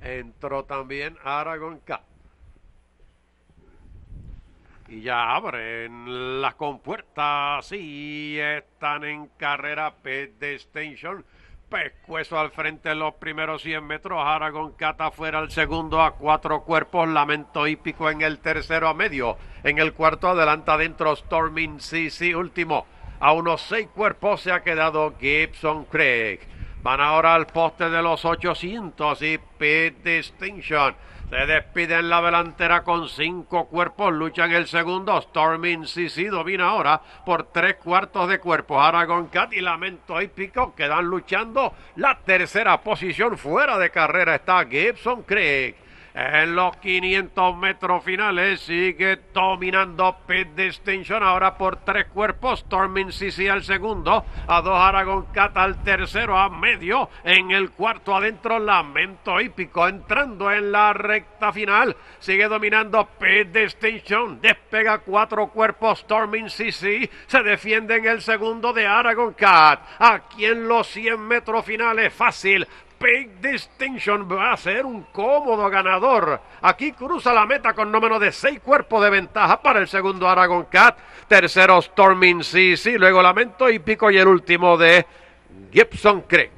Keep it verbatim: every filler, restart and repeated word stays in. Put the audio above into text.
Entró también Aragon Cat. Y ya abren las compuertas y están en carrera Pedestation. Pescuezo al frente en los primeros cien metros. Aragon Cat afuera el segundo a cuatro cuerpos. Lamento Hípico en el tercero a medio. En el cuarto adelanta adentro Storming C C último. A unos seis cuerpos se ha quedado Gibson Craig. Van ahora al poste de los ochocientos y Pedestation. Se despide en la delantera con cinco cuerpos. Lucha en el segundo. Storming C C domina ahora por tres cuartos de cuerpo. Aragon Cat y Lamento Hípico quedan luchando la tercera posición. Fuera de carrera está Gibson Craig. En los quinientos metros finales sigue dominando Pedestation ahora por tres cuerpos. Storming C C al segundo, a dos Aragon Cat al tercero, a medio. En el cuarto adentro Lamento Hípico entrando en la recta final. Sigue dominando Pedestation. Despega cuatro cuerpos Storming C C. Se defiende en el segundo de Aragon Cat. Aquí en los cien metros finales fácil. Pedestation va a ser un cómodo ganador. Aquí cruza la meta con no menos de seis cuerpos de ventaja para el segundo Aragon Cat. Tercero Storming C C, luego Lamento Hípico y el último de Gibson Craig.